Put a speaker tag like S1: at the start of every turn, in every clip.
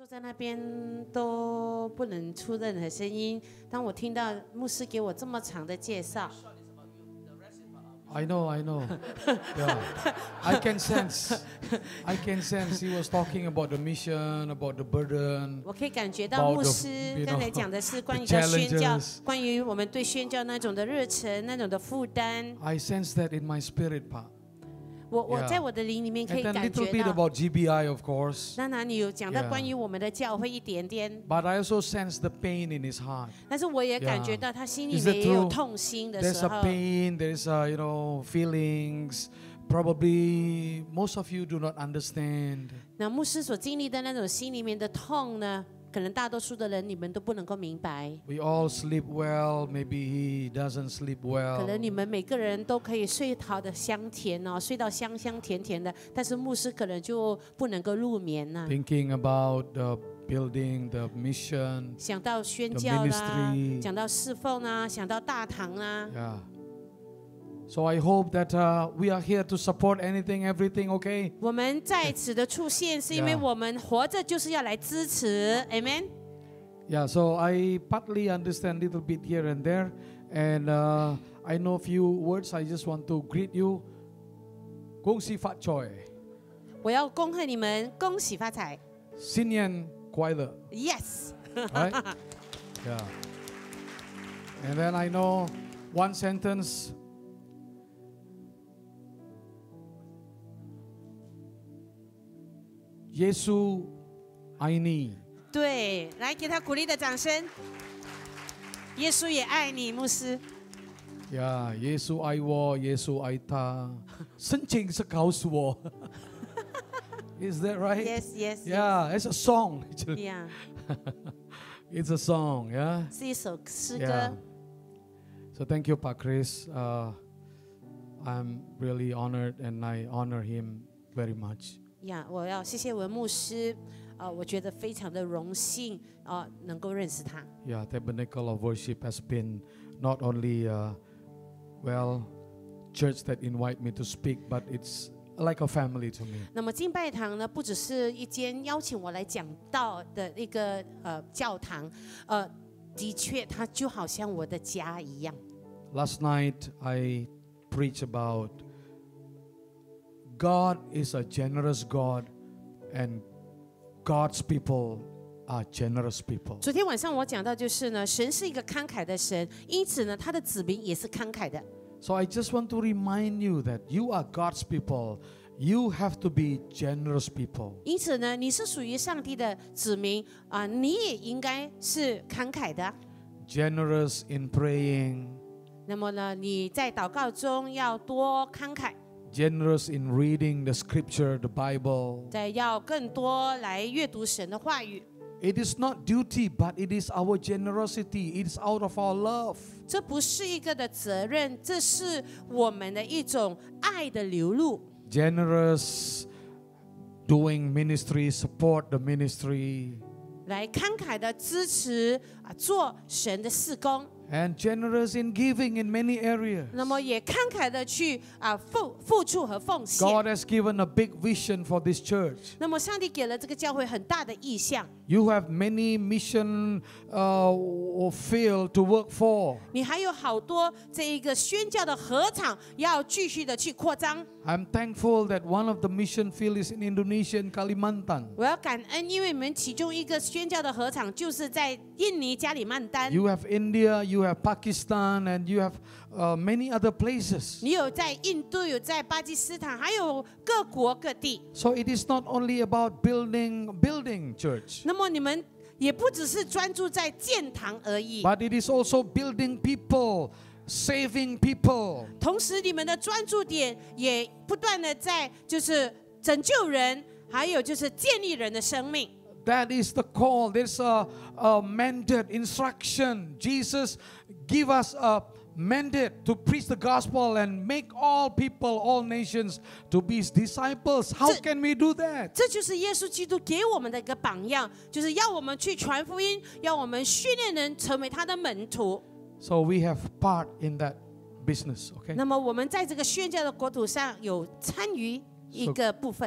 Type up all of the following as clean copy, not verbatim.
S1: 坐在那边都不能出任何声音。当我听到牧师给我这么长的介绍，
S2: I know. Yeah. I can sense he was talking about the mission, about the burden.
S1: 我可以感觉到牧师刚才讲的是关于到宣教，关于我们对宣教那种的热忱、那种的负担。
S2: I sense that in my spirit part.
S1: 我在我的灵里面可以
S2: And then
S1: 感
S2: little
S1: 觉
S2: bit
S1: 到。
S2: about GBI, of course.
S1: 当然，你有讲到关于我们的教会一点点，
S2: But I also sense the pain in his heart.
S1: 但是我也感觉到他心里
S2: Is
S1: 面
S2: that
S1: 也有
S2: true?
S1: 痛心的
S2: There's
S1: 时
S2: a
S1: 候。
S2: pain, there's feelings. Probably most of you do not understand.
S1: 那牧师所经历的那种心里面的痛呢，可能大多数的人你们都不能够明白。
S2: We all sleep well. Maybe he doesn't sleep
S1: 可
S2: well.
S1: 能你们每个人都可以睡好的香甜哦，睡到香香甜甜的，但是牧师可能就不能够入眠呐、
S2: Thinking about the building, the mission.
S1: 想到宣教啦，
S2: ministry
S1: 想到侍奉啊，想到大堂啊。
S2: Yeah. So I hope that we are here to support anything, everything, okay?
S1: 我们在此的出现，是因为
S2: Yeah.
S1: 我们活着就是要来支持 ，Amen。
S2: Yeah, so I partly understand a little bit here and there. And I know a few words. I just want to greet you. 恭喜發財，
S1: 我要恭贺你们，恭喜发财。
S2: 新年快樂。
S1: Yes，
S2: Right? Yeah. And then I know one sentence. 耶穌愛你。
S1: 对，来给他鼓励的掌声。耶稣也爱你，牧师。
S2: Yeah, 耶穌愛我，耶穌愛他，深情是告訴我。Is that right?
S1: Yes, yes.
S2: Yeah, it's a song. Actually.
S1: Yeah，
S2: It's a song, yeah.
S1: 是一首诗
S2: Yeah.
S1: 歌。
S2: So thank you, Pak Chris. I'm really honored, and I honor him very much.
S1: 呀，我要谢谢文牧师，我觉得非常的荣幸能够认识他。
S2: Yeah, Tabernacle of Worship has been not only church that invite me to speak, but it's like a family to me.
S1: 那么敬拜堂呢，不只是一间邀请我来讲道的一个教堂，的确，它就好像我的家一样。
S2: Last night I preached about God is a generous God, and God's people are generous people.
S1: 昨天晚上我讲到就是呢，神是一个慷慨的神，因此呢，他的子民也是慷慨的。
S2: So I just want to remind you that you are God's people. You have to be generous people.
S1: 因此呢，你是属于上帝的子民你也应该是慷慨的。
S2: Generous in praying,
S1: 那么呢，你在祷告中要多慷慨，
S2: generous in reading the scripture, the Bible.
S1: 再要更多来阅读神的话语。
S2: It is not duty, but it is our generosity. It is out of our love.
S1: 这不是一个的责任，这是我们的一种爱的流露。
S2: Generous doing ministry, support the ministry.
S1: 来慷慨的支持做神的事工，
S2: And generous in giving in many areas.
S1: 那么也慷慨的去付出和奉献。
S2: God has given a big vision for this church.
S1: 那么上帝给了这个教会很大的意向，
S2: You have many mission field to work for.
S1: 你还有好多这一个宣教的禾场要继续的去扩张。
S2: I'm thankful that one of the mission field is in Indonesia and Kalimantan.
S1: 我要感恩，因为你们其中一个宣教的禾场就是在印尼加里曼丹。
S2: You have India, you have Pakistan, and you have many other places.
S1: 你有在印度，有在巴基斯坦，还有各国各地。
S2: So it is not only about building church,
S1: 那么你们也不只是专注在建堂而已，
S2: but it is also building people, saving people.
S1: 同时你们的专注点也不断的在就是拯救人，还有就是建立人的生命。
S2: That is the call. There's a mandate, instruction. Jesus give us a mandate to preach the gospel and make all people, all nations to be his disciples. How can we do that?
S1: 这就是耶稣基督给我们的一个榜样，就是要我们去传福音，要我们训练人成为他的门徒。
S2: So we have part in that business, okay?
S1: 那么我们在这个宣教的国土上有参与一个部分。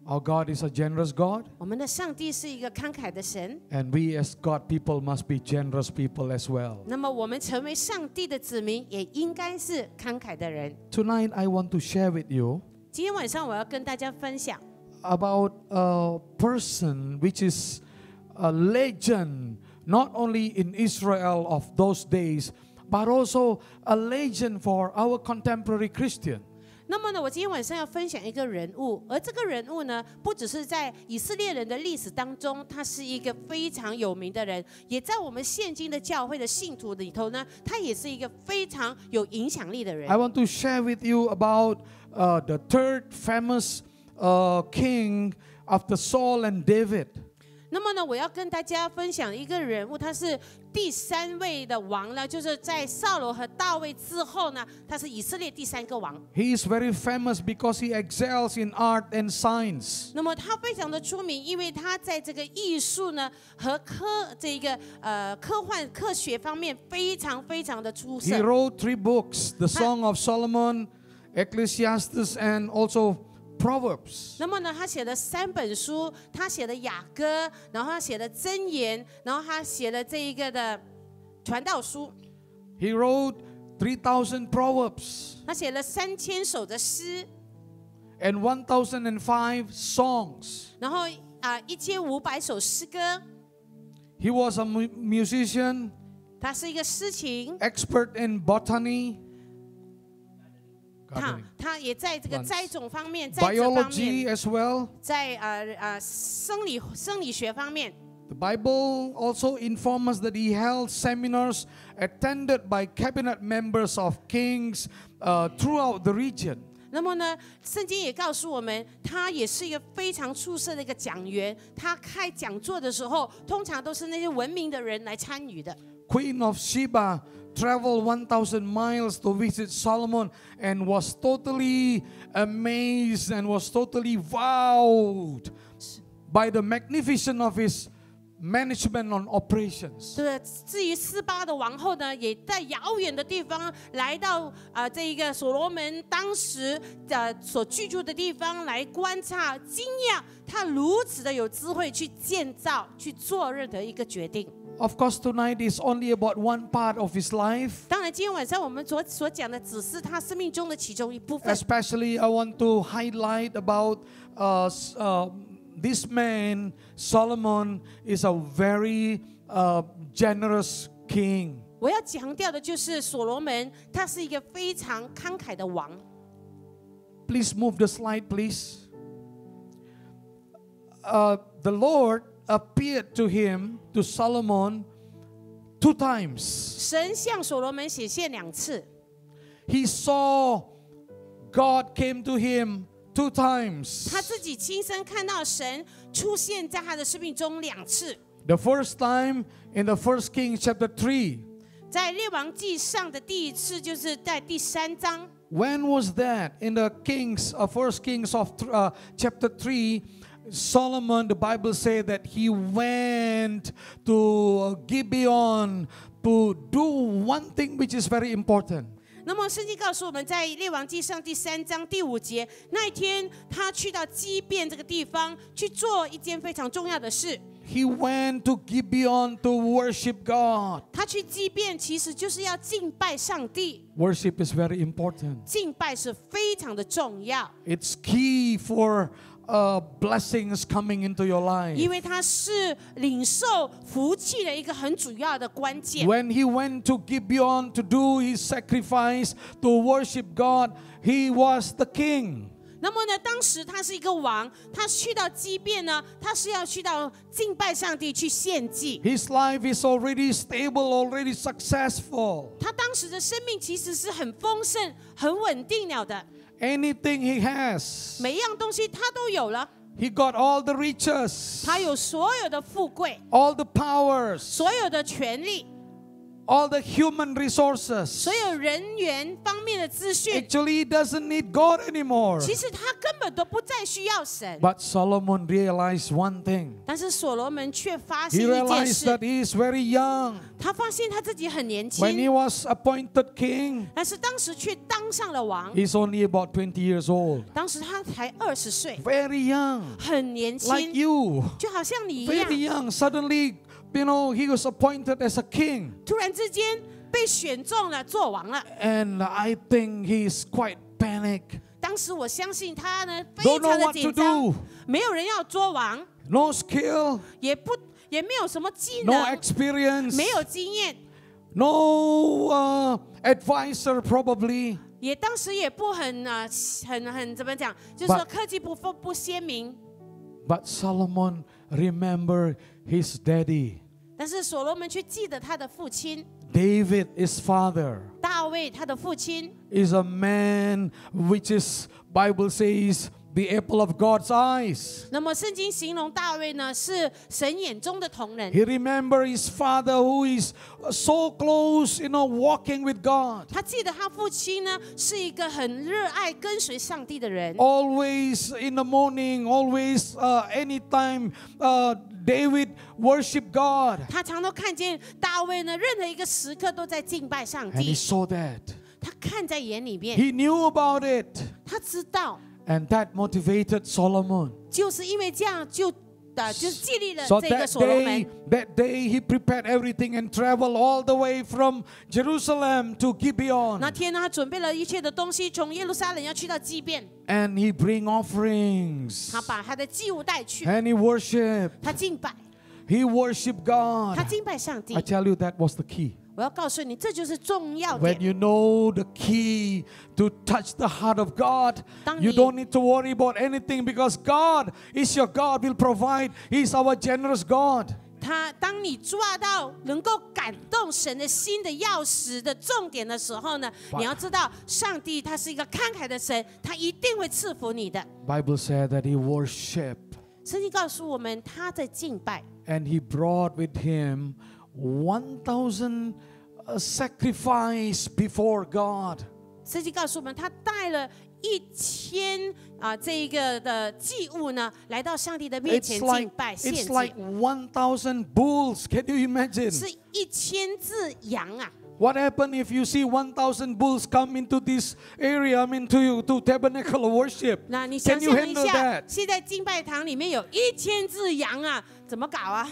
S2: Our God is a generous God,
S1: 我们的上帝是一个慷慨的神，
S2: and we as God people must be generous people as well.
S1: 那么我们成为上帝的子民，也应该是慷慨的人。
S2: Tonight I want to share with you
S1: 今天晚上我要跟大家分享
S2: about a person which is a legend, not only in Israel of those days, but also a legend for our contemporary Christian.
S1: 那么呢，我今天晚上要分享一个人物，而这个人物呢，不只是在以色列人的历史当中，他是一个非常有名的人，也在我们现今的教会的信徒里头呢，他也是一个非常有影响力的人。
S2: I want to share with you about the third famous king after Saul and David.
S1: 那么呢，我要跟大家分享一个人物，他是第3位的王呢，就是在扫罗和大卫之后呢，他是以色列第3个王。
S2: He is very famous because he excels in art and science.
S1: 那么他非常的出名，因为他在这个艺术呢和科幻科学方面非常非常的出
S2: He
S1: 色。
S2: wrote 3 books, the Song of Solomon, Ecclesiastes, and also Proverbs.
S1: 那么呢，他写了3本书，他写了雅歌，然后他写了箴言，然后他写了这一个的传道书，
S2: He wrote 3,000 proverbs
S1: 他写了3000首的诗，
S2: and 1,005 songs.
S1: 然后1500首诗歌。
S2: He was a musician,
S1: 他是一个诗情，
S2: expert in botany,
S1: 他也在这个栽种方面，在这方
S2: biology
S1: 面，
S2: as well.
S1: 在生理学方面。
S2: The Bible also informs us that he held seminars attended by cabinet members of kings throughout the region.
S1: 那么呢，圣经也告诉我们，他也是一个非常出色的一个讲员。他开讲座的时候，通常都是那些文明的人来参与的。
S2: Queen of Sheba traveled 1,000 miles to visit Solomon and was totally amazed and was totally wowed by the magnificence of his management on operations.
S1: 对，至于斯巴的王后呢，也在遥远的地方来到这一个所罗门当时所居住的地方来观察，惊讶他如此的有智慧去建造、去做任何一个决定。
S2: Of course, tonight is only about one part of his life.
S1: 当然，今天晚上我们所讲的只是他生命中的其中一部分。
S2: Especially, I want to highlight about this man, Solomon, is a very generous king.
S1: 我要强调的就是所罗门，他是一个非常慷慨的王。
S2: Please move the slide, please. The Lord appeared to him, to Solomon, 2 times.
S1: 神向所罗门显现2次，
S2: He saw God came to him 2 times.
S1: 他自己亲身看到神出现在他的生命中2次。
S2: The first time in the 1 Kings chapter 3.
S1: 在列王记上的第1次，就是在第3章。
S2: When was that? In the Kings, 1 Kings of chapter 3, Solomon, the Bible says that he went to Gibeon to do one thing which is very important.
S1: 那么圣经告诉我们，在列王记上第3章第5节，那一天他去到基遍这个地方，去做一件非常重要的事。
S2: He went to Gibeon to worship God.
S1: 他去基遍其实就是要敬拜上帝，
S2: Worship is very important.
S1: 敬拜是非常的重要，
S2: It's key for blessings coming into your life.
S1: 因为它是领受福气的一个很主要的关键。
S2: When he went to Gibeon to do his sacrifice to worship God, he was the king.
S1: 那么呢，当时他是一个王，他去到基遍呢，他是要去到敬拜上帝去献祭。
S2: His life is already stable, already successful.
S1: 他当时的生命其实是很丰盛、很稳定了的，
S2: Anything he has,
S1: 每一样东西他都有了，
S2: he got all the riches,
S1: 他有所有的富贵，
S2: all the powers.
S1: 所有的权利。
S2: all the human resources.
S1: 所有人员方面的资讯，
S2: Actually, he doesn't need God anymore.
S1: 其实他根本都不再需要神。
S2: But Solomon realized one thing.
S1: 但是所罗门却发现
S2: He
S1: 一件
S2: realized
S1: 事，
S2: that he is very young.
S1: 他发现他自己很年
S2: When he
S1: 轻，
S2: was appointed king,
S1: 但是当时却当上了王。
S2: he's only about 20 years old.
S1: 当时他才20岁，
S2: Very young,
S1: 很年
S2: like
S1: 轻，
S2: you.
S1: 就好像你一样。
S2: Very young. Suddenly, he was appointed as a king.
S1: 突然之间被选中了，做王了。
S2: And I think he's quite panicked.
S1: 当时我相信他呢，非
S2: Don't know
S1: 常的
S2: what to
S1: 紧张
S2: do.
S1: 没有人要做王，
S2: No skill,
S1: 也没有什么技
S2: no
S1: 能，
S2: experience,
S1: 没有经验，
S2: no advisor probably.
S1: 也当时也不很怎么讲，就是说
S2: But-
S1: 科技不鲜明。
S2: But Solomon remembered his daddy.
S1: 但是所罗门却记得他的父亲
S2: David, his father,
S1: 大卫，他的父亲
S2: is a man which is, Bible says, the apple of God's eyes.
S1: 那么圣经形容大卫呢，是神眼中的瞳人。
S2: He remembered his father who is so close, walking with God.
S1: 他记得他父亲呢，是一个很热爱跟随上帝的人。
S2: Always in the morning, always anytime, David worshiped God.
S1: 他常都看见大卫呢，任何一个时刻都在敬拜上
S2: And he
S1: 帝。
S2: saw that.
S1: 他看在眼里面，
S2: He knew about it.
S1: 他知道，
S2: And that motivated Solomon.
S1: 就是因为这样就是激励了
S2: So
S1: 这个
S2: that
S1: 所罗门。
S2: day he prepared everything and traveled all the way from Jerusalem to
S1: 那
S2: Gibeon.
S1: 天呢，他准备了一切的东西，从耶路撒冷要去到基遍，
S2: And he bring offerings.
S1: 他把他的祭物带去，
S2: And he worshiped.
S1: 他敬拜，
S2: He worshiped
S1: 他
S2: God.
S1: 敬拜上帝
S2: I。tell you, that was the key.
S1: 我要告诉你，这就是重要
S2: When
S1: 点。
S2: you know the key to touch the heart of God,
S1: 当
S2: you
S1: 你
S2: don't need to worry about anything because God is your God, will provide. He's our generous God.
S1: 当你抓到能够感动神的心的钥匙的重点的时候呢，你要知道，上帝他是一个慷慨的神，他一定会赐福你的。
S2: Bible said that he worshiped
S1: 圣经告诉我们，他在敬拜，
S2: and he brought with him 1,000 sacrifice before God.
S1: 圣经告诉我们，他带了1000这一个的祭物呢，来到上帝的面前敬拜献
S2: It's
S1: 祭，
S2: like 1,000 bulls. Can you imagine?
S1: 是1000只羊啊。
S2: What happened if you see 1,000 bulls come into this area, to Tabernacle worship?
S1: 那你想
S2: Can you
S1: 象一
S2: handle
S1: 下，
S2: that?
S1: 现在敬拜堂里面有1000只羊啊，怎么搞啊？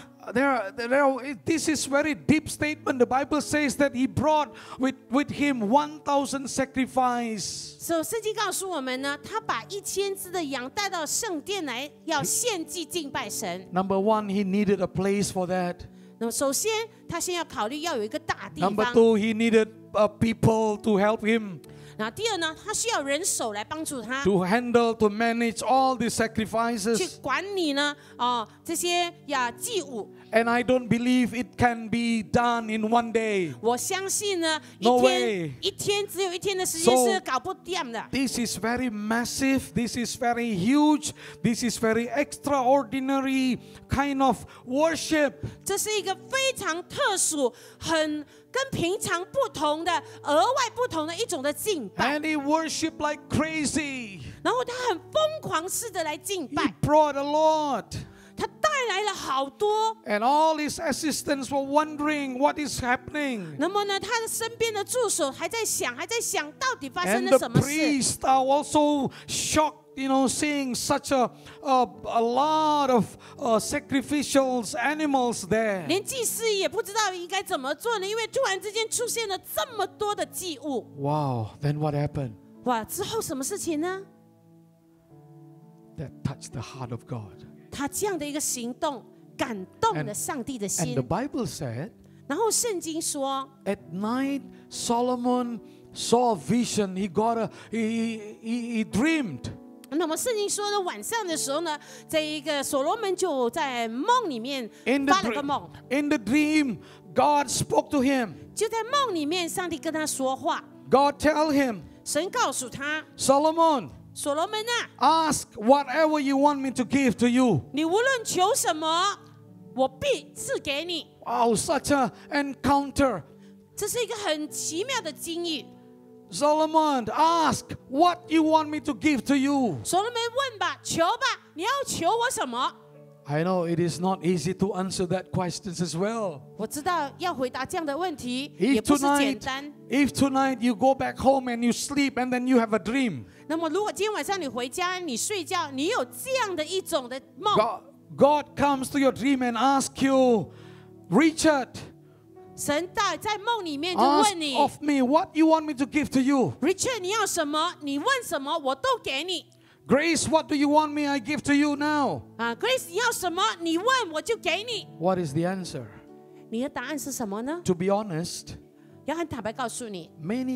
S2: This is very deep statement. The Bible says that he brought with him 1,000 sacrifice.
S1: 所以圣经告诉我们呢，他把1000只的羊带到圣殿来，要献祭敬拜神。
S2: Number one, he needed a place for that.
S1: 那么首先，他先要考虑要有一个大地
S2: Number
S1: 方。
S2: two, he needed people to help him
S1: 然后第二呢，他需要人手来帮助他
S2: to manage all the
S1: 去
S2: sacrifices.
S1: 管理呢，这些祭物。
S2: And I don't believe it can be done in one day.
S1: 我相信呢，
S2: No
S1: 一天只有一天的时间
S2: So-
S1: 是搞不定的。
S2: This is very massive. This is very huge. This is very extraordinary kind of worship.
S1: 这是一个非常特殊、跟平常不同的、额外不同的一种的敬拜。
S2: And he worshiped like crazy.
S1: 然后他很疯狂似的来敬
S2: He
S1: 拜，
S2: brought a lot.
S1: 他带来了好多。
S2: And all his assistants were wondering what is happening.
S1: 那么呢，他的身边的助手还在想到底发生
S2: And
S1: 了
S2: the
S1: 什么事。
S2: priests are also shocked, seeing such a lot of sacrificial animals there.
S1: 连祭司也不知道应该怎么做呢，因为突然之间出现了这么多的祭物。
S2: Wow, then what happened?
S1: 哇，之后什么事情呢？
S2: That touched the heart of God.
S1: 他这样的一个行动感动了上帝的
S2: And
S1: 心
S2: the。Bible said,
S1: 然后圣经说，
S2: at night Solomon saw a vision. He dreamed.
S1: 那么圣经说呢，晚上的时候呢，这一个所罗门就在梦里面
S2: In
S1: 发了个梦，
S2: the dream, God spoke to him.
S1: 就在梦里面，上帝跟他说话，
S2: God tell him,
S1: 神告诉他，
S2: Solomon,
S1: 所罗门啊，
S2: ask whatever you want me to give to you.
S1: 你无论求什么，我必赐给你。
S2: Wow, such an encounter.
S1: 这是一个很奇妙的经历。
S2: Solomon, ask what you want me to give to you.
S1: 所罗门问吧，求吧，你要求我什么？
S2: I know it is not easy to answer that questions as well.
S1: 我知道要回答这样的问题
S2: If
S1: 也不是简单。
S2: tonight you go back home and you sleep and then you have a dream.
S1: 那么，如果今天晚上你回家，你睡觉，你有这样的一种的梦，
S2: God comes to your dream and asks you, Richard,
S1: 神在梦里面就
S2: ask
S1: 问你
S2: of me what you want me to give to you.
S1: ，Richard， 你要什么？你问什么，我都给你。
S2: Grace, what do you want me? I give to you now.
S1: Grace， 你要什么？你问我就给你。
S2: What is the answer?
S1: 你的答案是什么呢？
S2: To be honest,
S1: 要很坦白告诉你，
S2: many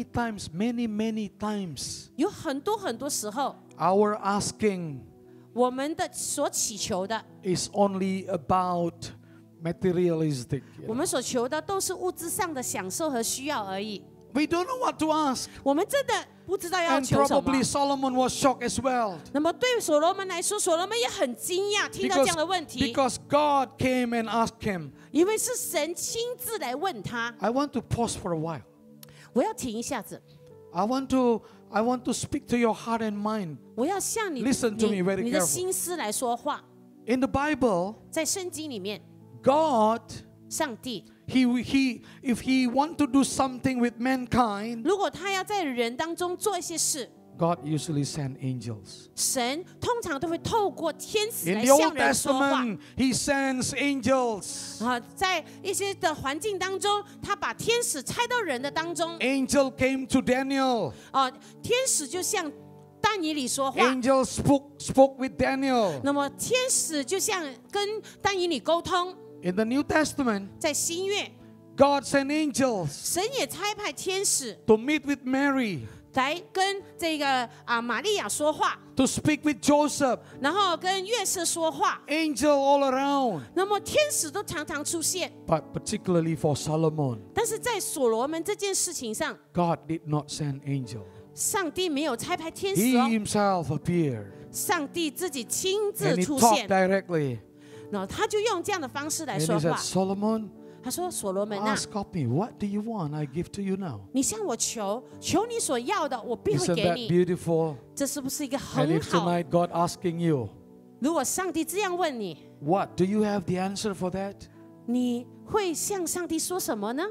S2: times,
S1: 有很多时候，
S2: our asking
S1: 我们的所祈求的，
S2: is only about materialistic.
S1: 我们所求的都是物质上的享受和需要而已。
S2: We don't know what to ask.
S1: 我们真的不知道要
S2: And
S1: 求什么。
S2: probably Solomon was shocked as well.
S1: 那么对所罗门来说，所罗门也很惊讶，听到这样的问题，
S2: Because God came and asked him.
S1: 因为是神亲自来问他。
S2: I want to pause for a while.
S1: 我要停一下子，
S2: I want to speak to your heart and mind.
S1: 我要向你
S2: Listen to me very
S1: 你的
S2: careful.
S1: 心思来说话。
S2: In the Bible,
S1: 在圣经里面，
S2: God,
S1: 上帝
S2: if he want to do something with mankind,
S1: 如果他要在人当中做一些事，
S2: God usually send angels.
S1: 神通常都会透过天使
S2: In
S1: 来
S2: the
S1: 向
S2: Old
S1: 人说话。
S2: Testament, he sends angels.
S1: 在一些的环境当中，他把天使差到人的当中。
S2: Angel came to Daniel.
S1: 天使就像但以理说话。
S2: Angel spoke with Daniel.
S1: 那么天使就像跟但以理沟通。
S2: In the New Testament,
S1: 在新约，
S2: God sent angels
S1: 神也差派天使
S2: to meet with Mary,
S1: 来跟这个玛利亚说话，
S2: to speak with Joseph.
S1: 然后跟约瑟说话。
S2: Angel all around.
S1: 那么天使都常常出现，
S2: But particularly for Solomon,
S1: 但是在所罗门这件事情上，
S2: God did not send angel.
S1: 上帝没有差派天使
S2: He
S1: 哦，
S2: himself appeared
S1: 上帝自己亲
S2: and
S1: 自
S2: he
S1: 出
S2: talked
S1: 现，
S2: directly.
S1: 然后他就用这样的方式来
S2: And
S1: 说
S2: he said,
S1: 话。
S2: Solomon,
S1: 他说：“所罗门啊，
S2: ask of me, what do you want? I give to you now.
S1: 你向我求，求你所要的，我必会
S2: Isn't
S1: 给
S2: that
S1: 你。
S2: beautiful?
S1: 这是不是一个
S2: And
S1: 很
S2: if
S1: 好？
S2: tonight God asking you,
S1: 如果上帝这样问你，
S2: what, do you have the answer for that?
S1: 你会向上帝说什么呢？”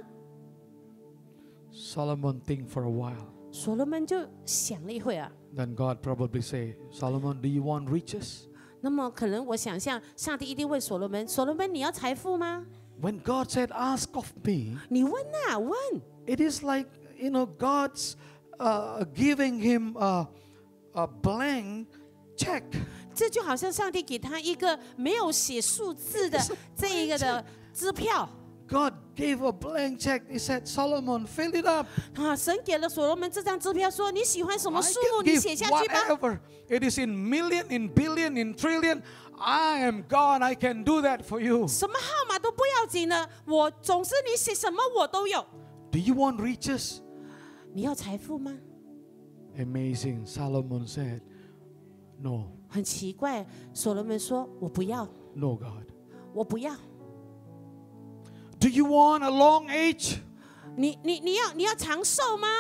S2: Solomon think for a while.
S1: 所罗门就想了一会儿，
S2: Then God probably say, Solomon, do you want riches?
S1: 那么可能我想象，上帝一定问所罗门：“所罗门，你要财富吗？
S2: When God said, ask of me,
S1: 你问啊，问。
S2: it is like, God's giving him a blank check.
S1: 这就好像上帝给他一个没有写数字的这一个的支票。
S2: God gave a blank check. He said, Solomon, fill it up.
S1: 神给了所罗门这张支票，说：“你喜欢什么
S2: I
S1: 数
S2: can
S1: 目，你
S2: give
S1: 写下去吧。
S2: whatever. It is in million, in billion, in trillion. I am God. I can do that for you.
S1: 什么号码都不要紧的，我总之你写什么我都有。
S2: Do you want riches?
S1: 你要财富吗？
S2: Amazing. Solomon said, No,
S1: 很奇怪，所罗门说：“我不要，
S2: no, God.
S1: 我不要。
S2: Do you want a long age?
S1: 你要长寿吗？”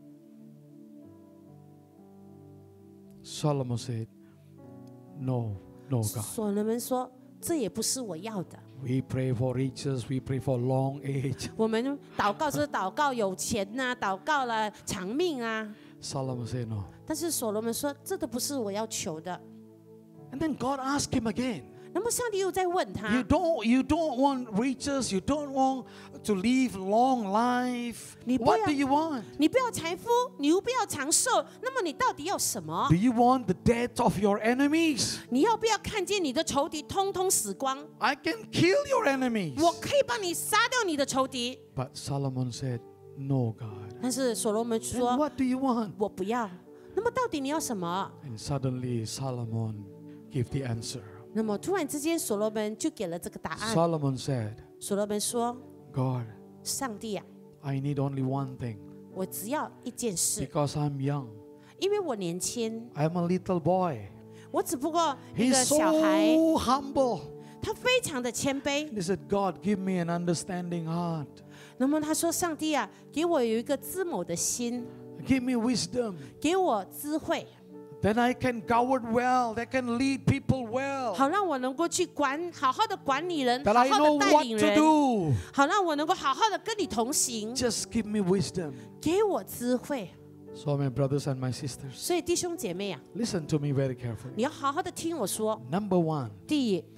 S2: Solomon said, No, no, God.
S1: 所罗门说：“这也不是我要的。
S2: We pray for riches. We pray for long age.
S1: 我们祷告是祷告有钱呐、祷告了长命啊。
S2: Solomon said, No.
S1: 但是所罗门说：“这都不是我要求的。
S2: And then God asked him again. ”
S1: 那么上帝又在问
S2: You
S1: 他
S2: don't want riches. You don't want to live long life.
S1: 你不
S2: What
S1: 要-
S2: do you want?
S1: 你不要财富，你又不要长寿，那么你到底要什么
S2: Do？you want the death of your enemies?
S1: 你要不要看见你的仇敌通通死光？
S2: I can kill your enemies.
S1: 我可以帮你杀掉你的仇敌。
S2: But Solomon said, No, God.
S1: 但是所罗门
S2: Then
S1: 说
S2: what do you want?
S1: 我不要。那么到底你要什么？
S2: And suddenly Solomon gave the answer.
S1: 那么突然之间，所罗门就给了这个答案。
S2: Solomon said,
S1: 所罗门说
S2: God,
S1: 上帝啊，
S2: I need only one thing.
S1: 我只要一件事，
S2: Because I'm young.
S1: 因为我年轻，
S2: I'm a little boy.
S1: 我只不过一
S2: He's
S1: 个
S2: so
S1: 小孩，
S2: humble.
S1: 他非常的谦卑。
S2: He said, God, give me an understanding heart.
S1: 那么他说：“上帝啊，给我有一个知谋的心，
S2: Give me wisdom.
S1: 给我智慧，
S2: Then I can govern well. That can lead people well.
S1: 好让我能够去好好的管理人，
S2: That
S1: 好
S2: I
S1: 好
S2: know
S1: 的带
S2: what
S1: 领
S2: to
S1: 人，
S2: do.
S1: 好让我能够好好的跟你同行。
S2: Just give me wisdom.
S1: 给我智慧。
S2: So, my brothers and my sisters,
S1: 所以弟兄姐妹啊，
S2: listen to me very carefully.
S1: 你要好好的听我说。
S2: Number one,
S1: 第一，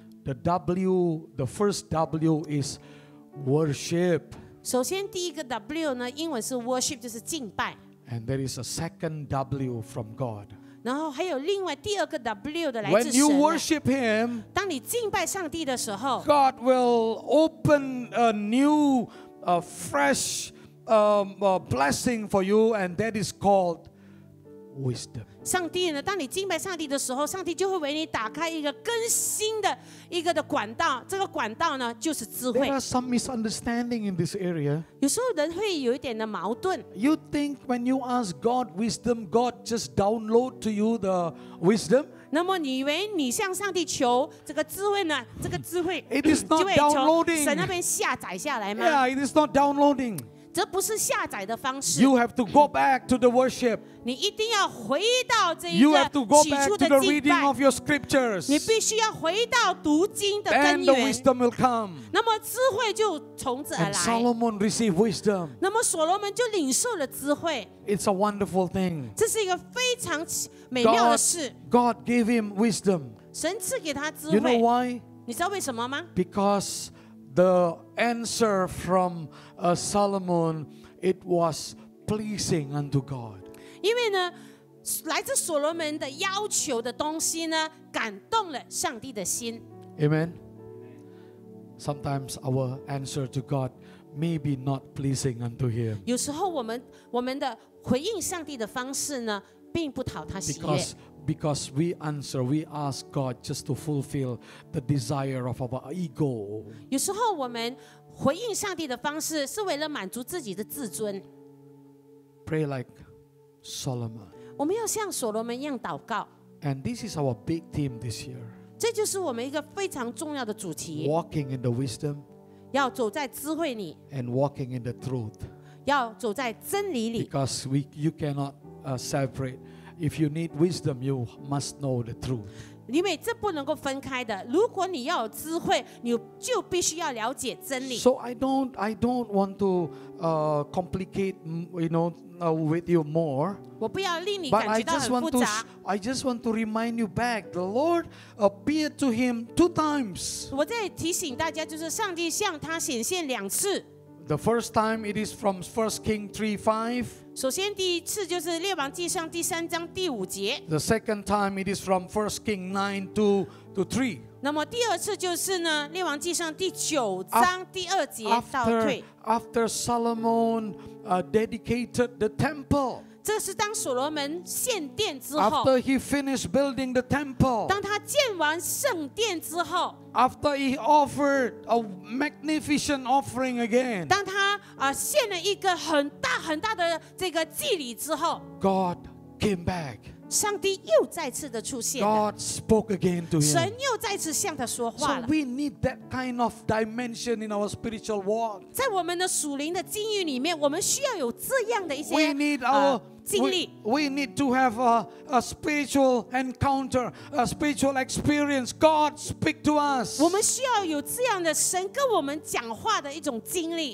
S2: the first W is worship.
S1: 首先第一个 W 呢，英文是 worship， 就是敬拜。
S2: And there is a second W from God.
S1: 然后还有另外第二个 W 的来
S2: When
S1: 自
S2: you
S1: 神啊。
S2: worship Him,
S1: 当你敬拜上帝的时候，
S2: God will open a new, fresh blessing for you, and that is called wisdom.
S1: 上帝呢，当你敬拜上帝的时候，上帝就会为你打开一个更新的一个的管道。这个管道呢，就是智
S2: There
S1: 慧。
S2: are some misunderstanding in this area.
S1: 有时候人会有一点的矛盾。
S2: You think when you ask God wisdom, God just download to you the wisdom?
S1: 那么你以为你向上帝求这个智慧呢？这个智慧
S2: It is
S1: 就
S2: not
S1: 会从
S2: downloading.
S1: 神那边下载下来吗？
S2: Yeah, it is not downloading.
S1: 这不是下载的方式。
S2: You have to go back to the worship.
S1: 你一定要回到这一
S2: You have to
S1: 个
S2: go
S1: 起
S2: back
S1: 初
S2: to
S1: 的
S2: the
S1: 敬
S2: reading
S1: 拜，
S2: of your scriptures.
S1: 你必须要回到读经的
S2: Then
S1: 根
S2: the
S1: 源，
S2: wisdom will come.
S1: 那么智慧就从此而
S2: And
S1: 来。
S2: Solomon received wisdom.
S1: 那么所罗门就领受了智慧，
S2: It's a wonderful thing.
S1: 这是一个非常美妙的事。
S2: God gave him wisdom.
S1: 神赐给他智
S2: You know
S1: 慧，
S2: why?
S1: 你知道为什么吗？
S2: Because the answer from Solomon, it was pleasing unto God.
S1: 因为呢，来自所罗门的要求的东西呢，感动了上帝的心。
S2: Amen. Sometimes our answer to God may be not pleasing unto Him
S1: 有时候我们的回应上帝的方式呢，并不讨他喜悦。
S2: because we ask God just to fulfill the desire of our ego.
S1: 有时候我们回应上帝的方式，是为了满足自己的自尊。
S2: Pray like Solomon.
S1: 我们要像所罗门一样祷告，
S2: And this is our big theme this year.
S1: 这就是我们一个非常重要的主题。
S2: Walking in the wisdom
S1: 要走在智慧里，
S2: and walking in the truth.
S1: 要走在真理里。
S2: Because you cannot separate. If you need wisdom, you must know the truth.
S1: 因为这不能够分开的。如果你要有智慧，你就必须要了解真理。
S2: So I don't want to complicate, with you more.
S1: 我不要令你
S2: But
S1: 感觉到很复杂。
S2: I just want to remind you back. The Lord appeared to him 2 times.
S1: 我在提醒大家，就是上帝向他显现2次。
S2: The first time it is from 1 King 3:5.
S1: 首先，第一次就是列王纪上第3章第5节。
S2: The second time it is from 1 King 9:2 to 3.
S1: 那么第二次就是呢，列王纪上第9章第2节到退。
S2: After Solomon dedicated the temple.
S1: 这是当所罗门献殿之后，
S2: After he finished building the temple.
S1: 当他建完圣殿之后，
S2: After he offered a magnificent offering again.
S1: 当他献了一个很大很大的这个祭礼之后，
S2: God came back.
S1: 上帝又再次的出现了，
S2: God spoke again to
S1: 神
S2: him.
S1: 又再次向他说话
S2: So
S1: 了。
S2: we need that kind of dimension in our spiritual walk.
S1: 在我们的属灵的境遇里面，我们需要有这样的一些
S2: We need our
S1: 经历。
S2: we need to have a spiritual encounter, a spiritual experience. God speak to us.
S1: 我们需要有这样的神跟我们讲话的一种经历。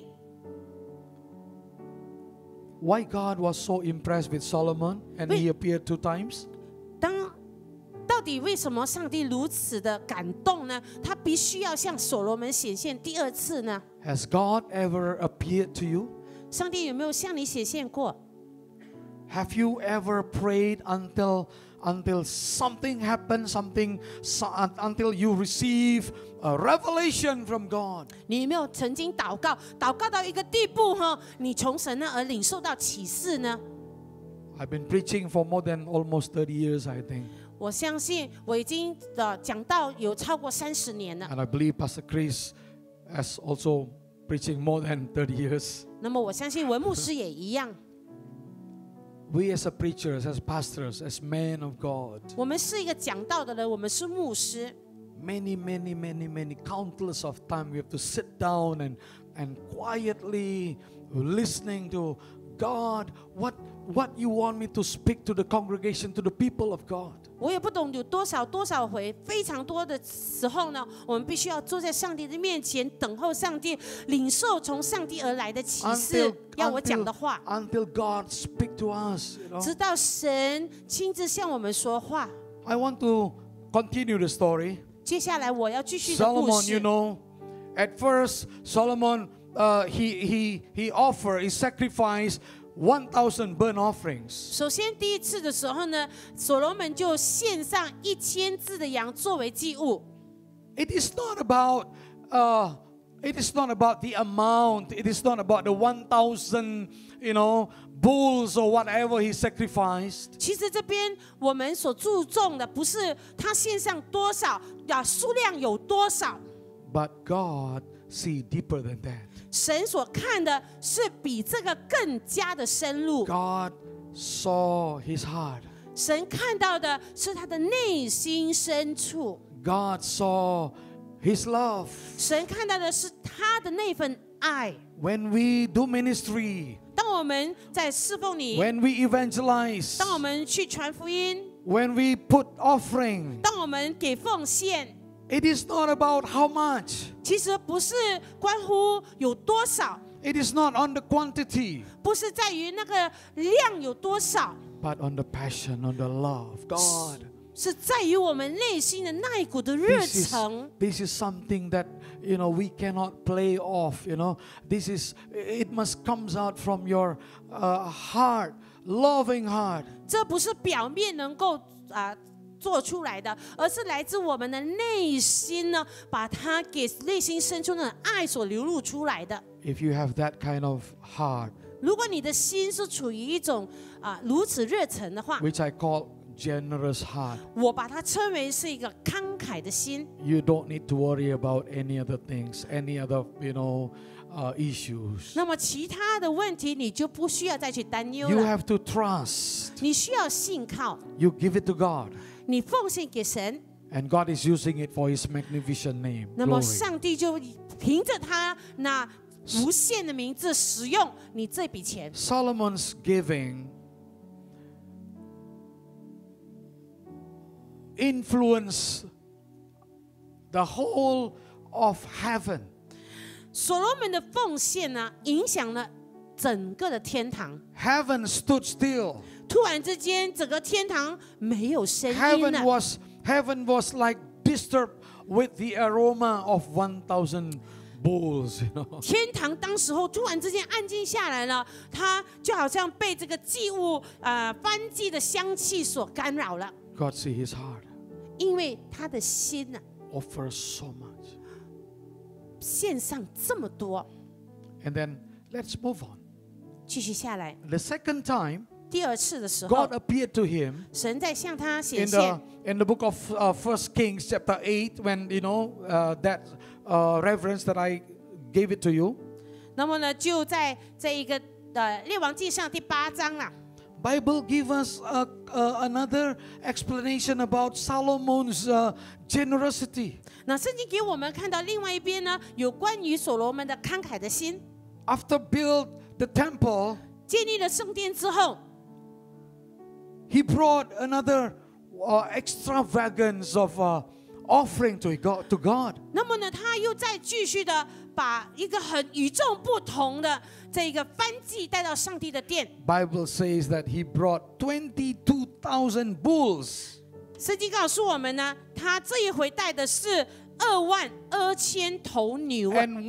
S2: Why God was so impressed with Solomon and he appeared 2 times?
S1: 到底为什么上帝如此的感动呢？他必须要向所罗门显现第2次呢？
S2: Has God ever appeared to you?
S1: 上帝有没有向你显现过？
S2: Have you ever prayed until something happens, until you receive a revelation from God?
S1: 你有没有曾经祷告到一个地步哈，你从神那而领受到启示呢？
S2: I've been preaching for more than almost 30 years, I think.
S1: 我相信我已经讲道有超过30年了。
S2: And I believe Pastor Chris has also preaching more than 30 years.
S1: 那么我相信文牧师也一样。
S2: We as preachers, as pastors, as men of God,
S1: 我们是一个讲道的人，我们是牧师。
S2: many countless of time we have to sit down and quietly listening to God, what you want me to speak to the congregation, to the people of God.
S1: 我也不懂有多少回，非常多的时候呢，我们必须要坐在上帝的面前，等候上帝，领受从上帝而来的启示，要我讲的话。
S2: Until God speak to us,
S1: 直到神亲自向我们说话。
S2: I want to continue the story.
S1: 接下来我要继续的故
S2: Solomon,
S1: 事。
S2: you know, at first Solomon he offered, he sacrificed 1,000 burnt offerings.
S1: 首先第一次的时候呢，所罗门就献上1000只的羊作为祭物。
S2: It is not about the amount. It is not about the 1,000, bulls or whatever he sacrificed.
S1: 其实这边我们所注重的不是他献上多少数量有多少，
S2: But God see deeper than that.
S1: 神所看的是比这个更加的深入。
S2: God saw his heart.
S1: 神看到的是他的内心深处。
S2: God saw his love.
S1: 神看到的是他的那份爱。
S2: When we do ministry,
S1: 当我们在侍奉你，
S2: when we evangelize,
S1: 当我们去传福音，
S2: when we put offering,
S1: 当我们给奉献，
S2: it is not about how much.
S1: 其实不是关乎有多少，
S2: It is not on the quantity,
S1: 不是在于那个量有多少，
S2: but on the passion, on the love. God,
S1: 是在于我们内心的那一股的热诚。
S2: this is something that we cannot play off. It must comes out from your heart, loving heart.
S1: 这不是表面能够做出来的，而是来自我们的内心呢，把它给内心深处的爱所流露出来的。
S2: If you have that kind of heart,
S1: 如果你的心是处于一种如此热忱的话，
S2: which I call generous heart,
S1: 我把它称为是一个慷慨的心。
S2: you don't need to worry about any other things, any other issues.
S1: 那么其他的问题你就不需要再去担忧
S2: You
S1: 了，
S2: have to trust.
S1: 你需要信靠，
S2: You give it to God,
S1: 你奉献给神，
S2: and God is using it for His magnificent name.
S1: 那么
S2: Glory.
S1: 上帝就凭着他那无限的名字使用你这笔钱。
S2: Solomon's giving influenced the whole of heaven.
S1: 所罗门的奉献呢，影响了整个的天堂。
S2: Heaven stood still.
S1: 突然之间，整个天堂没有声音了。
S2: Heaven was like disturbed with the aroma of 1,000 bulls.
S1: 天堂当时候突然之间安静下来了，它就好像被这个祭物燔祭的香气所干扰了。
S2: God see His heart.
S1: 因为他的心呢，
S2: Offers so much.
S1: 献上这么多。
S2: And then let's move on.
S1: 继续下来，
S2: The second time,
S1: 第二次的时候
S2: God，appeared to him
S1: 神在向他显
S2: in
S1: 现。
S2: the book of 1 Kings chapter 8, when that reference that I gave it to you.
S1: 那么呢，就在这一个列王记上第8章啦。
S2: Bible give us another explanation about Solomon's generosity.
S1: 那圣经给我们看到另外一边呢，有关于所罗门的慷慨的心。
S2: After build the temple,
S1: 建立了圣殿之后，
S2: he brought another extravagance of offering to God.
S1: 那么呢，他又再继续的把一个很与众不同的这个燔祭带到上帝的殿。
S2: Bible says that he brought 22,000 bulls.
S1: 圣经告诉我们呢，他这一回带的是22000头牛，
S2: And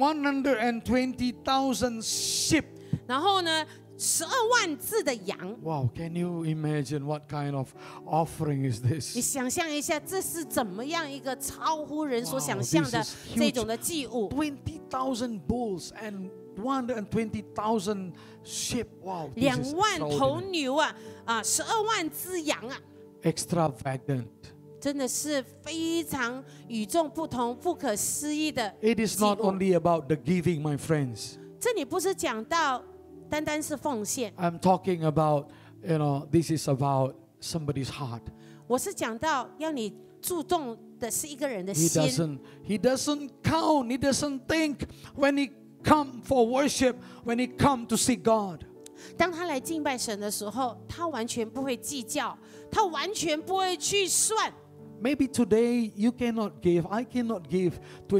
S2: 120,000 sheep.
S1: 然后呢，12万只的羊。
S2: Wow, can you imagine what kind of offering is
S1: 你
S2: this?
S1: 想象一下，这是怎么样一个超乎人所
S2: Wow,
S1: 想象的
S2: this is huge.
S1: 这种的祭物？
S2: 20,000 bulls and 120,000 sheep. Wow, this
S1: 2
S2: is
S1: 万头
S2: extraordinary.
S1: 牛12万只羊啊，
S2: Extravagant.
S1: 真的是非常与众不同、不可思议的
S2: It is
S1: 祭
S2: not
S1: 物。
S2: only about the giving, my friends.
S1: 这里不是讲到单单是奉献，
S2: I'm talking about, this is about somebody's heart.
S1: 我是讲到要你注重的是一个人的
S2: He
S1: 心。
S2: doesn't count, he doesn't think when he come for worship, when he come to see God.
S1: 当他来敬拜神的时候，他完全不会计较，他完全不会去算。
S2: Maybe today you cannot give, I cannot give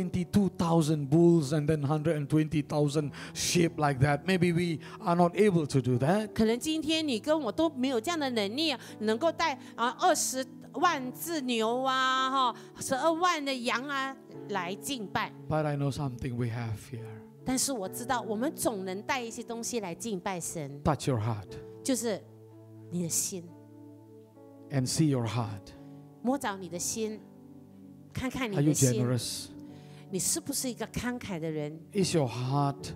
S2: 22,000 bulls and then 120,000 sheep like that. Maybe we are not able to do that.
S1: 可能今天你跟我都没有这样的能力，能够带20万只牛啊，12万的羊啊来敬拜。
S2: But I know something we have here.
S1: 但是我知道，我们总能带一些东西来敬拜神，
S2: Touch your heart
S1: 就是你的心，
S2: and see your heart.
S1: 摸着你的心，看看你
S2: Are you
S1: 的心，
S2: generous?
S1: 你是不是一个慷慨的人？
S2: Is your heart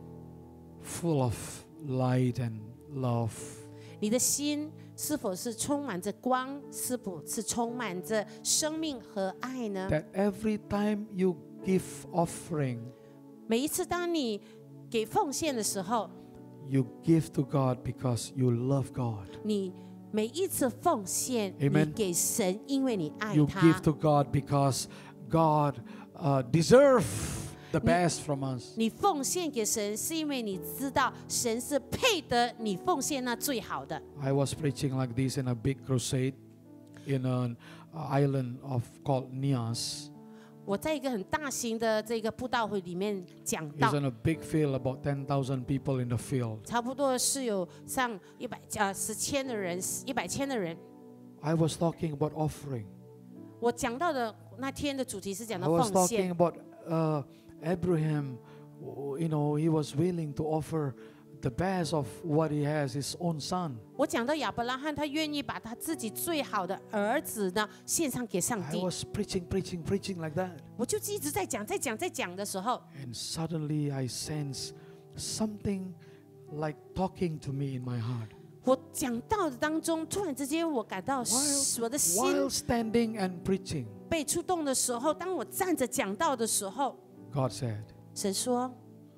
S2: full of light and love?
S1: 你的心是否是充满着光？是否是充满着生命和爱呢？
S2: That every time you give offering,
S1: 每一次当你给奉献的时候，
S2: you give to God because you love God.
S1: 你每一次奉献，
S2: Amen.
S1: 你给神，因为你爱
S2: You
S1: 他。
S2: give to God because God deserve the best from us.
S1: 你奉献给神，是因为你知道神是配得你奉献那最好的。
S2: I was preaching like this in a big crusade in an island called Nias.
S1: 我在一个很大型的这个布道会里面讲
S2: It's
S1: 到，
S2: in a big field, about 10,000 people in the field.
S1: 差不多是有上10,000的人，100千的人。
S2: I was talking about offering.
S1: 我讲到的那天的主题是讲
S2: I
S1: 到
S2: was
S1: 奉
S2: talking
S1: 献。
S2: about Abraham. You know, he was willing to offer the best of what he has, his own son.
S1: 我讲到亚伯拉罕，他愿意把他自己最好的儿子呢献上给上
S2: I
S1: 帝。
S2: was preaching like that.
S1: 我就一直在讲的时候，
S2: And suddenly I sense something like talking to me in my heart.
S1: 我讲到的当中，突然之间我感到我的心
S2: While standing and preaching,
S1: 被触动的时候，当我站着讲道的时候，
S2: God said,
S1: 神说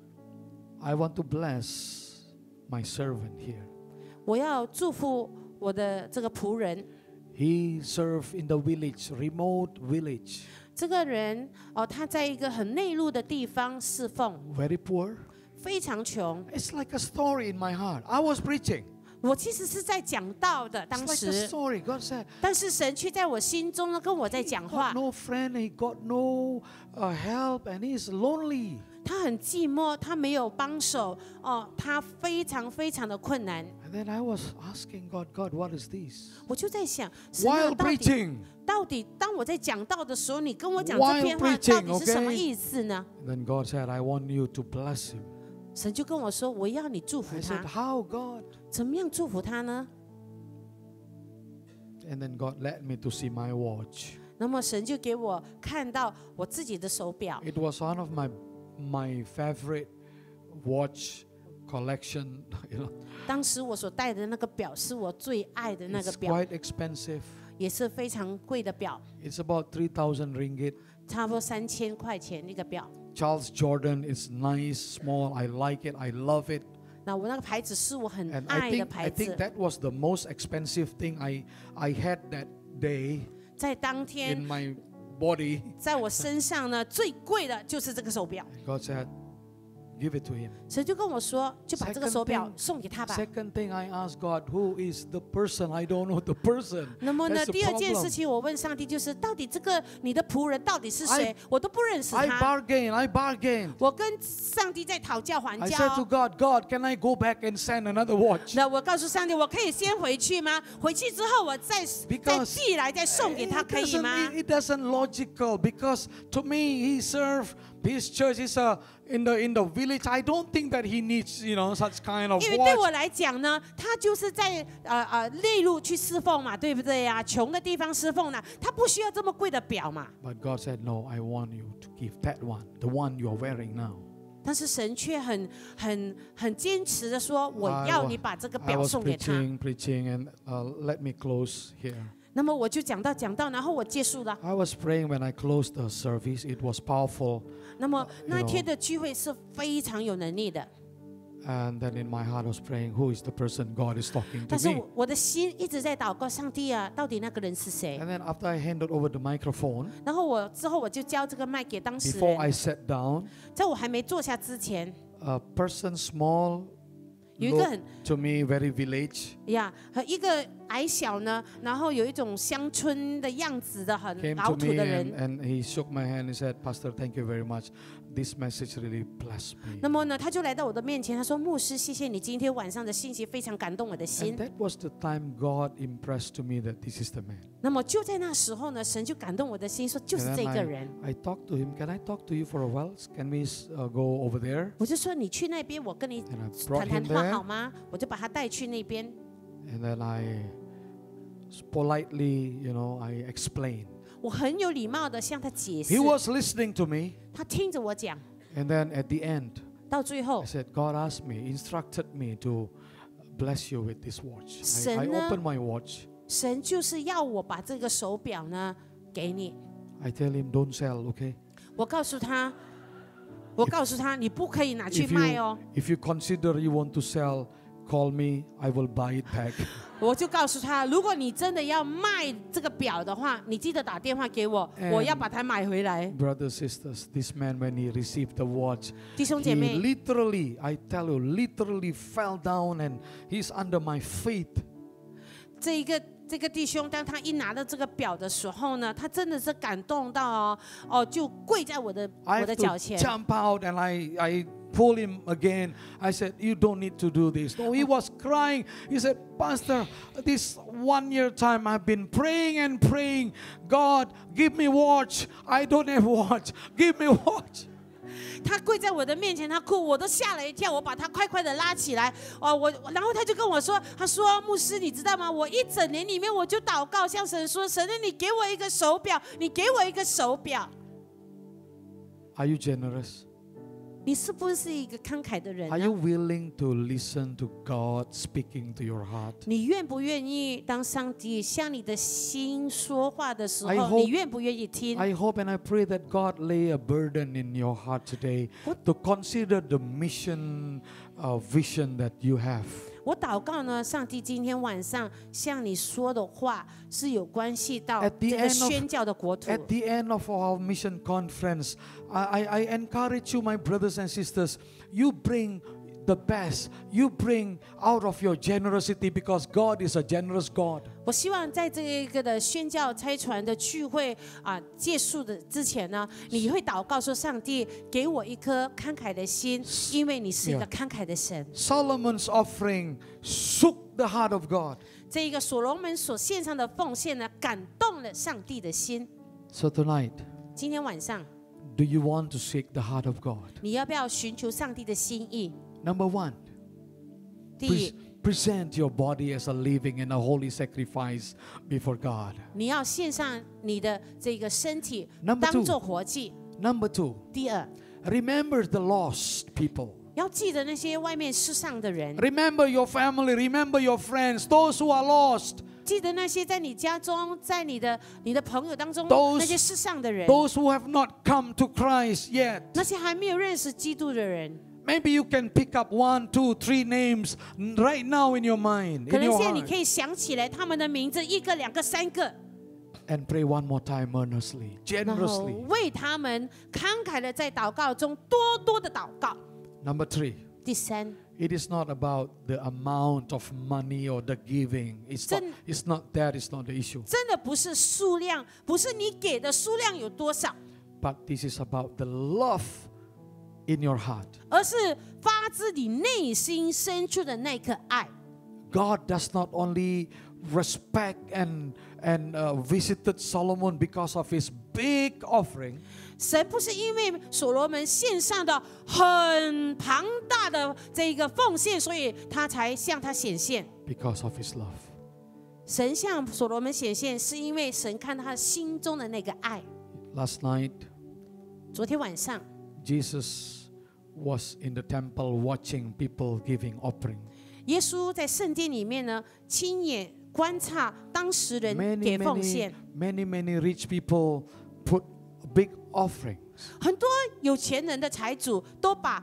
S2: I want to bless my servant here.
S1: 我要祝福我的这个仆人。
S2: He served in the village, remote village,
S1: 这个人他在一个很内陆的地方侍奉，
S2: very poor.
S1: 非常穷。
S2: It's like a story in my heart. I was preaching.
S1: 我其实是在讲道的，
S2: It's
S1: 当
S2: like a
S1: 时，
S2: story. God said,
S1: 但是神却在我心中呢跟我在
S2: he
S1: 讲
S2: got
S1: 话。
S2: no friend, he got no help, and he's lonely.
S1: 他很寂寞，他没有帮手他非常非常的困难。
S2: And then I was asking God, God, what is this?
S1: 我就在想，神啊
S2: While
S1: 到底
S2: preaching,
S1: 当我在讲道的时候，你跟我讲
S2: While
S1: 这篇话
S2: preaching,
S1: 到底是什么
S2: okay?
S1: 意思呢？
S2: then God said, I want you to bless him.
S1: 神就跟我说，我要你祝福
S2: I said,
S1: 他。
S2: how, God?
S1: 怎么样祝福他呢？
S2: And then God led me to see my watch.
S1: 那么神就给我看到我自己的手表，
S2: It was one of my favorite watch collection. You know,
S1: 当时我所戴的那个表是我最爱的那个
S2: it's
S1: 表，
S2: quite expensive.
S1: 也是非常贵的表，
S2: It's about 3,000 ringgit.
S1: 差不多3000块钱那个表。
S2: Charles Jordan is nice, small. I like it. I love it.
S1: 那我那个牌子是我很
S2: And
S1: 爱的
S2: I
S1: 牌
S2: think
S1: 子，
S2: that was the most expensive thing I had that day
S1: 在当
S2: in
S1: 天
S2: my body.
S1: 在我身上呢最贵的就是这个手表。
S2: God said, give it to him.
S1: 神就跟我说，就把这个
S2: Second
S1: 手表
S2: thing-
S1: 送给他吧。
S2: Second thing I asked God, who is the person? I don't know the person.
S1: 那么呢，
S2: That's the
S1: 第二件
S2: problem.
S1: 事情，我问上帝，就是到底这个你的仆人到底是谁？我都不认识
S2: I
S1: 他。
S2: bargained.
S1: 我跟上帝在讨价还
S2: I
S1: 价
S2: said to
S1: 哦。
S2: God, God, can I go back and send another watch?
S1: 那我告诉上帝，我可以先回去吗？回去之后我再
S2: Because
S1: 寄来再送给他，可以吗？
S2: It doesn't logical because to me he served his church is in the village. I don't think that he needs such kind of
S1: 因为对
S2: watch.
S1: 我来讲呢，他就是在内陆去侍奉嘛，对不对呀？穷的地方侍奉呢，他不需要这么贵的表嘛。
S2: But God said, no, I want you to give that one, the one you are wearing now.
S1: 但是神却很坚持的说，我要你把这个
S2: I
S1: 表
S2: was
S1: 送给他。
S2: preaching and let me close here.
S1: 那么我就讲到，然后我结束了。
S2: I was praying when I closed the service. It was powerful.
S1: 那么那天的聚会是非常有能力的。
S2: And then in my heart I was praying, who is the person God is talking to
S1: 但是
S2: me?
S1: 我的心一直在祷告，上帝啊，到底那个人是谁？
S2: And then after I handed over the microphone,
S1: 然后之后我就交这个麦给当事
S2: before
S1: 人，
S2: I sat down,
S1: 在我还没坐下之前，
S2: a person small
S1: 有一个
S2: looked
S1: 很
S2: to me very village,
S1: 呀，和一个矮小呢，然后有一种乡村的样子的很
S2: came
S1: 老
S2: to
S1: 土
S2: me
S1: 的人。
S2: and he shook my hand. He said, Pastor, thank you very much. This message really blessed me.
S1: 那么呢，他就来到我的面前，他说：“牧师，谢谢你今天晚上的信息，非常感动我的
S2: And
S1: 心。
S2: that was the time God impressed to me that this is the man. ”
S1: 那么就在那时候呢，神就感动我的心，说：“就是
S2: And
S1: 这
S2: then
S1: 个人。
S2: I talked to him. Can I talk to you for a while? Can we go over there?”
S1: 我就说：“你去那边，我跟你
S2: And I brought
S1: 谈
S2: him
S1: 谈话
S2: there.
S1: 好吗？”我就把他带去那边。
S2: And then I politely, I explained.
S1: 我很有礼貌的向他解释
S2: He，was listening to me.
S1: 他听着我讲。
S2: And then at the end,
S1: 到最后
S2: I，said, God asked me, instructed me to bless you with this watch. I
S1: 神呢？
S2: opened my watch.
S1: 神就是要我把这个手表呢给你。
S2: I tell him, don't sell, okay?
S1: 我告诉他，你不可以拿去
S2: If
S1: 卖
S2: you,
S1: 哦。
S2: if you consider you want to sell, call me. I will buy it back.
S1: 我就告诉他，如果你真的要卖这个表的话，你记得打电话给我，
S2: And
S1: 我要把它买回来。
S2: Brothers, sisters, this man, when he received the watch,
S1: 弟兄姐
S2: he
S1: 妹，
S2: literally, I tell you, literally fell down and he's under my feet.
S1: 这个弟兄，当他一拿到这个表的时候呢，他真的是感动到就跪在我的
S2: I
S1: 脚
S2: have to
S1: 前。
S2: jump out and I pull him again. I said, you don't need to do this. No, he was crying. He said, Pastor, this 1 year time I've been praying and praying. God, give me watch. I don't have watch. Give me watch.
S1: 他跪在我的面前，他哭，我都吓了一跳。我把他快快的拉起来，然后他就跟我说，他说牧师，你知道吗？我一整年里面我就祷告，向神说，神啊，你给我一个手表，你给我一个手表。
S2: Are you generous?
S1: 你是不是一个慷慨的人
S2: Are
S1: 呢？
S2: you willing to listen to God speaking to your heart?
S1: 你愿不愿意当上帝向你的心说话的时
S2: I
S1: 候，
S2: hope-
S1: 你愿不愿意听？
S2: I hope and I pray that God lay a burden in your heart today to consider the mission vision that you have.
S1: 我祷告呢，上帝今天晚上向你说的话是有关系到
S2: At the
S1: 这个
S2: end of-
S1: 宣教的国土。
S2: At the end of our mission conference, I encourage you, my brothers and sisters, you bring the best. You bring out of your generosity because God is a generous God.
S1: 我希望在这一个的宣教差传的聚会结束的之前呢，你会祷告说：上帝给我一颗慷慨的心，因为你是一个慷慨的神。
S2: Solomon's offering shook the heart of God.
S1: 这一个所罗门所献上的奉献呢，感动了上帝的心。
S2: So tonight,
S1: 今天晚上，
S2: do you want to shake the heart of God?
S1: 你要不要寻求上帝的心意？
S2: Number one,
S1: 第一，
S2: present your body as a living and a holy sacrifice before God.
S1: 你要献上你的这个身体
S2: Number
S1: 当做活祭。
S2: Number two,
S1: 第二，
S2: remember the lost people.
S1: 要记得那些外面世上的人，
S2: Remember your family, remember your friends, those who are lost,
S1: 记得那些在你家中、在你的朋友当中
S2: Those-
S1: 那些世上的人，
S2: those who have not come to Christ yet.
S1: 那些还没有认识基督的人。
S2: Maybe you can pick up 1, 2, 3 names right now in your mind,
S1: 可
S2: in
S1: 能
S2: your
S1: 现在你
S2: heart,
S1: 可以想起来他们的名字，一个、两个、三个，
S2: and pray one more time earnestly,
S1: 然后
S2: generously.
S1: 为他们慷慨的在祷告中多多的祷告。
S2: Number 3,
S1: 第三，
S2: it is not about the amount of money or the giving. It's not that is not the issue.
S1: 真的不是数量，不是你给的数量有多少，
S2: But this is about the love in your heart.
S1: 而是发自你内心深处的那颗爱。
S2: God does not only respect and visited Solomon because of his big offering.
S1: 神不是因为所罗门献上的很庞大的这个奉献，所以他才向他显现。
S2: Because of his love.
S1: 神向所罗门显现，是因为神看他心中的那个爱。
S2: Last night,
S1: 昨天晚上，
S2: Jesus was in the temple watching people giving offering.
S1: 耶稣在圣殿里面呢，亲眼观察当时人
S2: Many,
S1: 给奉献。
S2: many rich people put big offerings.
S1: 很多有钱人的财主都把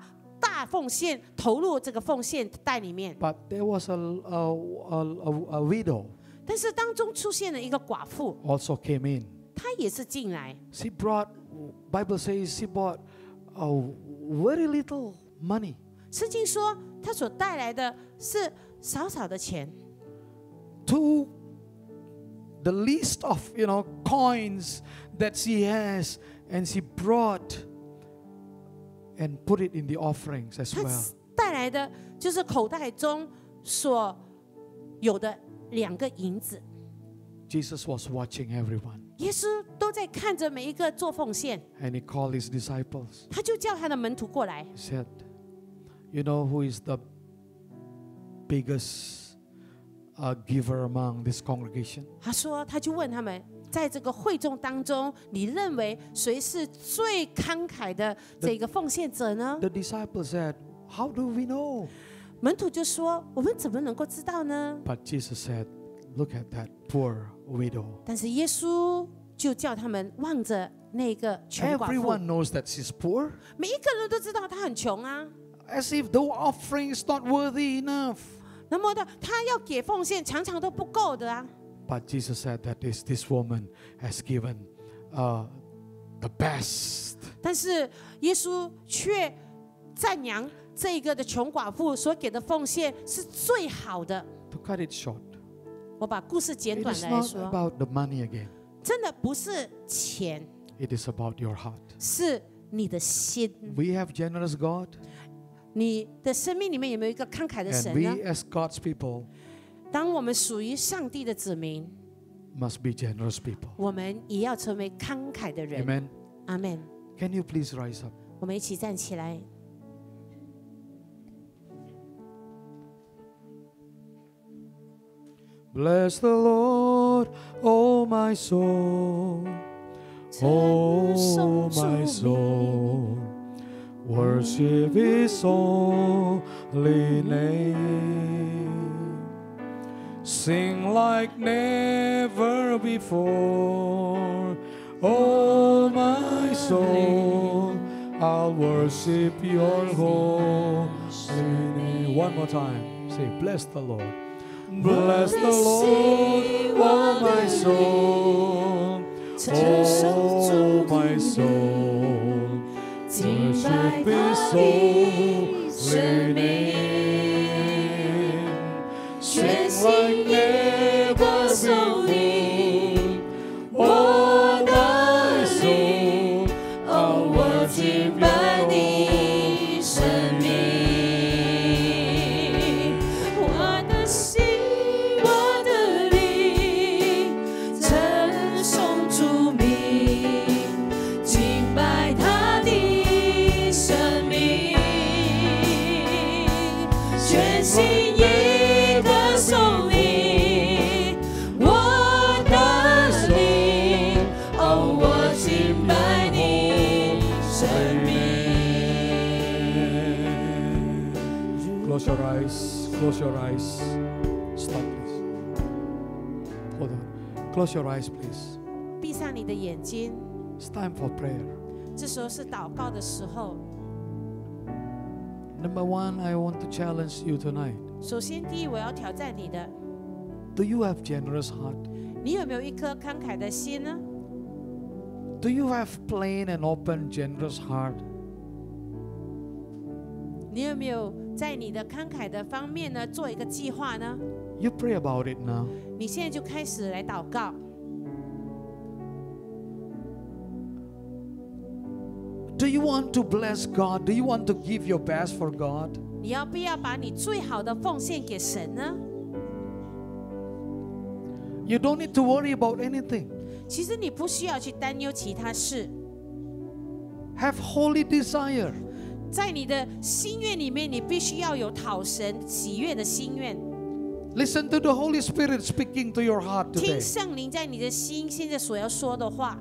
S1: 大奉献投入这个奉献袋里面。
S2: But there was a widow
S1: 但是当中出现了一个寡妇，
S2: also came in.
S1: 她也是进来，
S2: She brought, Bible says she brought very little money.
S1: 圣经说她所带来的是少少的钱，
S2: To the list of coins that she has, and she brought and put it in the offerings as
S1: 她
S2: well.
S1: 带来的就是口袋中所有的2个银子。
S2: Jesus was watching everyone,
S1: 耶稣都在看着每一个做奉献，
S2: and he called his disciples.
S1: 他就叫他的门徒过来。
S2: He said, "You know who is the biggest giver among this congregation?"
S1: 他说，他就问他们，在这个会众当中，你认为谁是最慷慨的这个奉献者呢？
S2: The disciples said, "How do we know?"
S1: 门徒就说，我们怎么能够知道呢？
S2: But Jesus said, "Look at that poor widow."
S1: 但是耶稣就叫他们望着那个穷寡妇，
S2: Everyone knows that she's poor,
S1: 每一个人都知道他很穷啊。
S2: as if the offering is not worthy enough.
S1: 那么的，他要给奉献，常常都不够的啊。
S2: But Jesus said that this woman has given the best.
S1: 但是耶稣却赞扬这个的穷寡妇所给的奉献是最好的。
S2: To cut it short,
S1: 我把故事简
S2: it
S1: 短
S2: is
S1: 的来
S2: not
S1: 说，
S2: about the money again.
S1: 真的不是钱，
S2: It is about your heart.
S1: 是你的心。
S2: We have generous God,
S1: 你的生命里面有没有一个慷慨的
S2: and
S1: 神
S2: we
S1: 呢？
S2: as God's people
S1: 当我们属于上帝的子民，
S2: must be generous people.
S1: 我们也要成为慷慨的人。
S2: Amen.
S1: 阿门。
S2: Can you please rise up?
S1: 我们一起站起来。
S2: Bless the Lord, oh my soul, oh my soul. Worship His holy name. Sing like never before, oh my soul. I'll worship Your holy name. One more time. Say, bless the Lord. Bless the Lord, oh my soul, oh my soul. Worship His holy name. Sing like never before, oh my soul. I'll worship Your holy name.
S1: 我的心，我的灵，称颂主名，敬拜他的生命，全心一个手里，我的灵，哦，我敬拜你生命。
S2: Close your eyes. Close your eyes. Stop, please. Hold on. Close your eyes, please.
S1: 闭上你的眼睛，
S2: It's time for prayer.
S1: 这时候是祷告的时候。
S2: Number one, I want to challenge you tonight.
S1: 首先，第一，我要挑战你的，
S2: Do you have generous heart?
S1: 你有没有一颗慷慨的心呢？
S2: Do you have plain and open generous heart?
S1: 你有没有在你的慷慨的方面呢做一个计划呢？
S2: You pray about it now.
S1: 你现在就开始来祷告。
S2: Do you want to bless God? Do you want to give your best for God?
S1: 你要不要把你最好的奉献给神呢？
S2: You don't need to worry about anything.
S1: 其实你不需要去担忧其他事，
S2: Have holy desire.
S1: 在你的心愿里面，你必须要有讨神喜悦的心愿。
S2: Listen to the Holy Spirit speaking to your heart
S1: 听
S2: today.
S1: 圣灵在你的心现在所要说的话。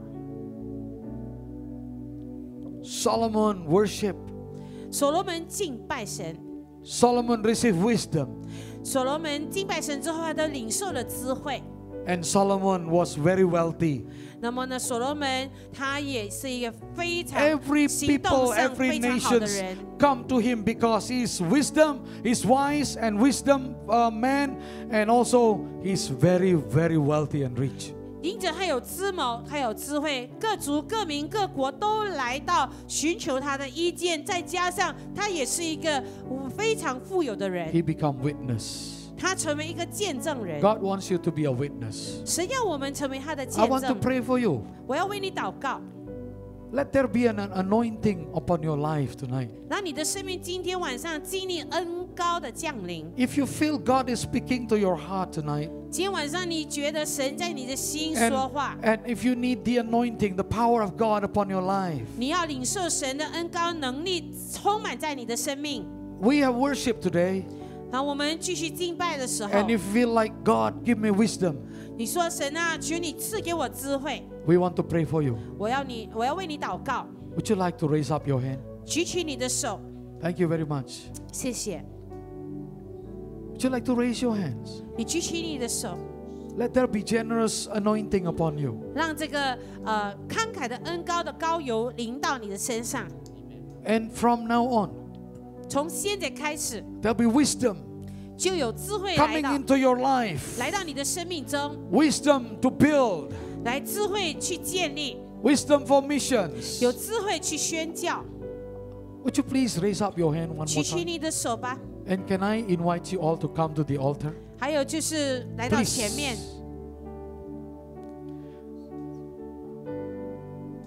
S2: Solomon worship.
S1: 所罗门敬拜神，
S2: Solomon received wisdom.
S1: 所罗门敬拜神之后，他都领受了智慧。
S2: And Solomon was very wealthy.
S1: 那么呢，所罗门他也是一个非常
S2: Every
S1: 行动
S2: people,
S1: 上
S2: every
S1: 非常好的
S2: nation
S1: 人。
S2: come to him because he's wisdom, he's wise and wisdom man, and also he's very, very wealthy and rich.
S1: 因着他有智谋，他有智慧，各族、各民、各国都来到寻求他的意见，再加上他也是一个非常富有的人，
S2: He become witness.
S1: 他成为一个见证人。
S2: God wants you to be a witness.
S1: 神要我们成为他的
S2: I
S1: 见
S2: want to
S1: 证。
S2: pray for you.
S1: 我要为你祷告，
S2: Let there be an anointing upon your life tonight.
S1: 让你的生命今天晚上经历恩膏的降临。
S2: If you feel God is speaking to your heart tonight,
S1: 今天晚上你觉得神在你的心
S2: and,
S1: 说话，
S2: and if you need the anointing, the power of God upon your life,
S1: 你要领受神的恩膏能力充满在你的生命。
S2: we have worship today.
S1: 当我们继续敬拜的时候，
S2: And if you feel like God, give me wisdom,
S1: 你说神啊，求你赐给我智慧，
S2: we want to pray for you.
S1: 我要为你祷告。
S2: Would you like to raise up your hand?
S1: 举起你的手，
S2: Thank you very much.
S1: 谢谢。
S2: Would you like to raise your hands?
S1: 你举起你的手，
S2: Let there be generous anointing upon you.
S1: 让这个慷慨的恩膏的膏油淋到你的身上。
S2: And from now on,
S1: 从现在开始，
S2: there'll be wisdom
S1: 就有智慧来
S2: coming
S1: 到
S2: into your life.
S1: 来到你的生命中，
S2: Wisdom to build.
S1: 来智慧去建立，
S2: Wisdom for missions.
S1: 有智慧去宣教。
S2: Would you please raise up your hand one
S1: 举
S2: more
S1: 起
S2: time?
S1: 你的手吧。
S2: And can I invite you all to come to the altar?
S1: 还有就是来到
S2: Please.
S1: 前面，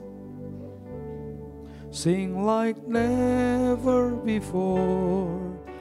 S2: Sing like never before.